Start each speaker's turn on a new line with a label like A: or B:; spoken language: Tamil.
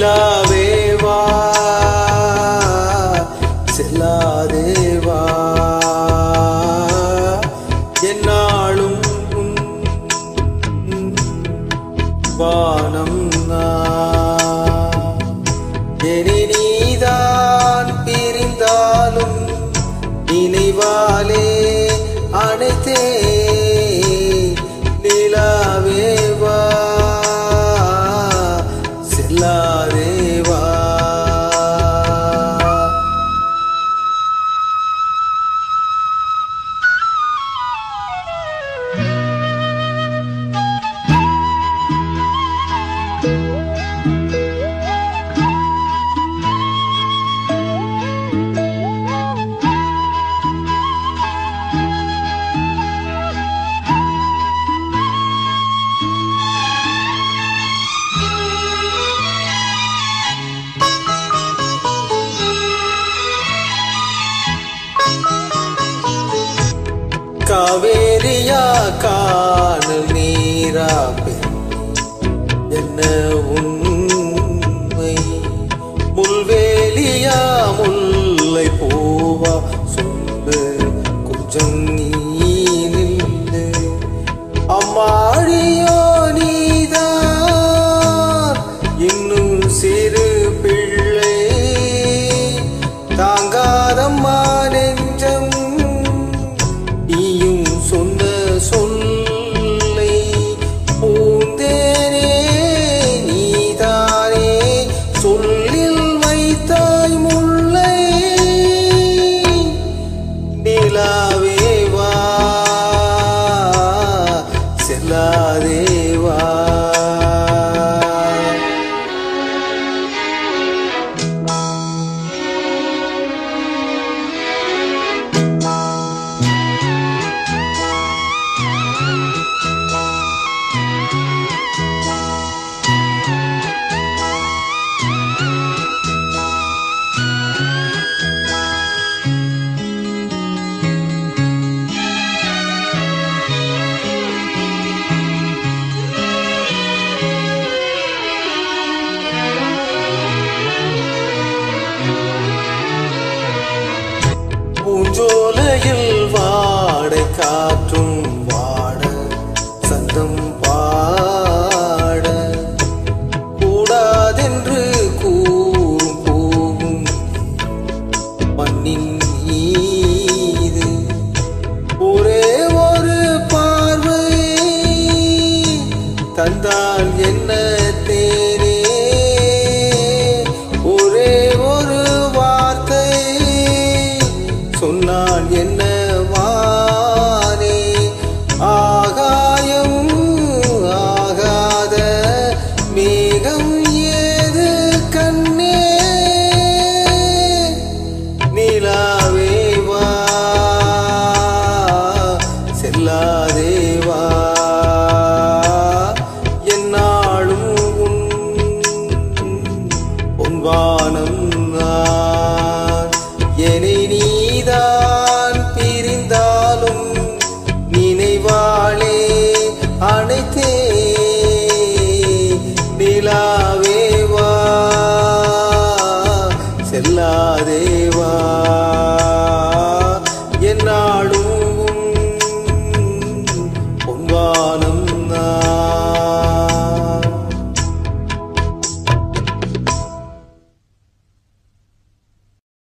A: நிலாவேவா செல்லாதேவா என்னாலும் வானம் என நீதான் பிரிந்தாலும் நினைவாலே அனைத்தே நிலாவேவா செல்லாதேவா காவேரியா காணல் நீரா என்ன உண்மை முள்வேலியா முல்லை பூவா சொல்லு கொஞ்சம் நீ நில்லு அம்மாடியோ நீதான் இன்னும் சிறு பிள்ளை தாங்காதம்மா நெஞ்சம் நீயும் சொன்ன சொல்லை பூந்தேனே நீதானே சொல்லில் வைத்தாய் முல்லை நிலாவேவா செல்லாதேவா பூஞ்சோலையில் வாடை காற்றும் வாட சந்தம் பாட கூடாதென்று கூறும் போகும் மண்ணின் மீது ஒரே ஒரு பார்வை தந்தால் என்ன